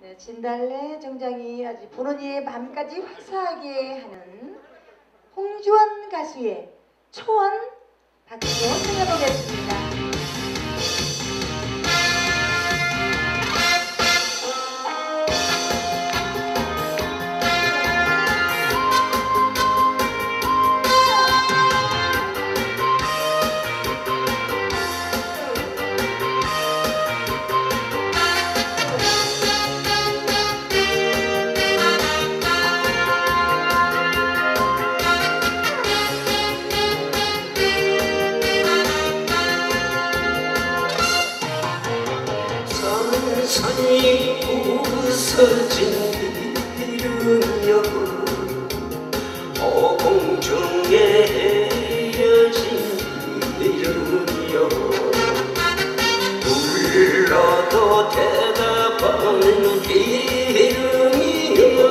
네, 진달래 정장이 아주 보는 이의 마음까지 화사하게 하는 홍주원 가수의 초원 박수로 청해보겠습니다. 산이 부서진 이름여 허공 중에 헤어진 이름여 불러도 대답하는 이름이여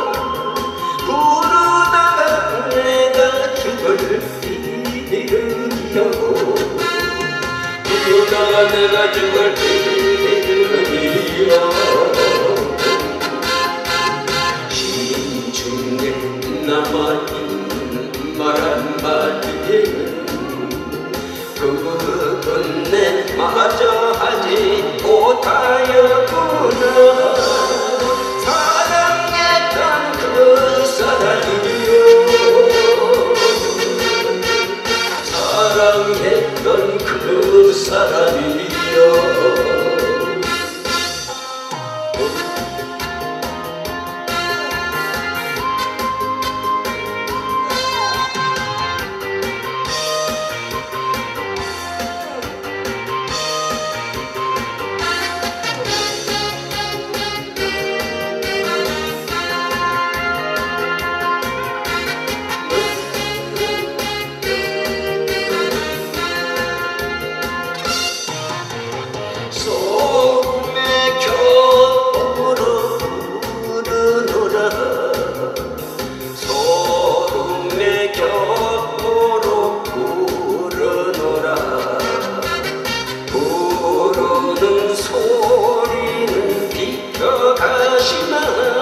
부르다가 내가 죽을 이름이여 부르다가 내가 죽을 심중에 남아있는 말 한마디에는 그건 내 마저 하지 못하였구나. 사랑했던 그 사람이여 사랑했던 그 사람이여 소금의 곁으로 부르노라 소금의 곁으로 부르노라 부르는 소리는 비켜가시나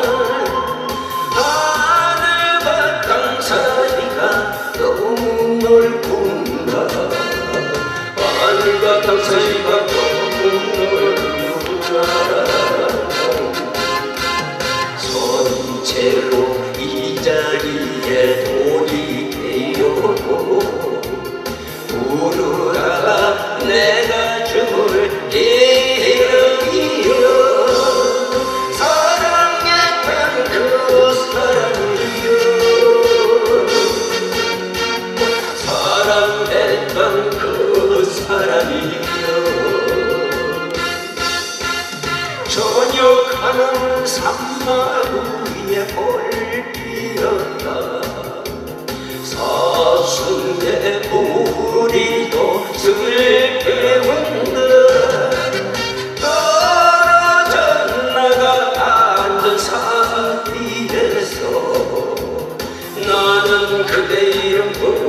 하늘과 땅 사이가 너무 넓구나 하늘과 땅 사이가 전체로 이 자리에 돌이켜요 부르라 내가 죽을 이름이여 사랑했던 그 사람이여 사랑했던 그 사람이여 저녁하는 산마루 위에 홀피었다 사슴의 우리도 슬게 운다 떨어져 나가 앉은 사비에서 나는 그대 이름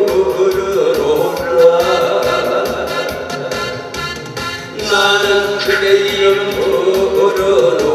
부르노라 나는 그대 이름 부르노라